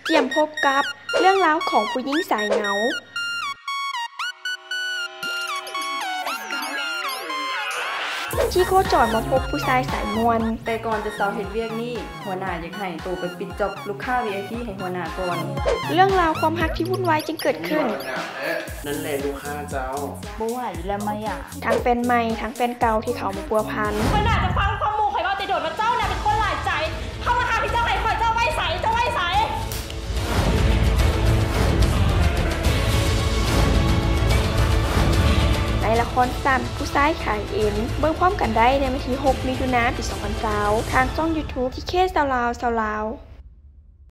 เจียมพบกับเรื่องราวของผู้หญิงสายเหงาที่โคจรมาพบผู้ชายสายมวลแต่ก่อนจะเซาเฮ็ดเวียกนี่หัวหน้าอยากให้ตัวไปปิดจอบลูกค้า VIP ให้หัวหน้าก่อนเรื่องราวความรักที่วุ่นวายจึงเกิดขึ้นนั่นแหละลูกค้าเจ้าบ่ไหวแล้วไหมอ่ะทั้งแฟนใหม่ทั้งแฟนเก่าที่เขามาปัวพันหัวหน้าจะฟังความหมู่ข่อยว่าจะโดดว่าเจ้าน่ะเป็นคนหลายใจเข้ามาหาพี่เจ้าให้ข่อยเจ้าไว้ใสเจ้าไว้ใสในละครสั้นผู้ชายขายเอ็นเบิ่งพร้อมกันได้ในวันที่ 6 มิถุนายน ปี 2020 ทางช่อง YouTube ที่เคสาวลาว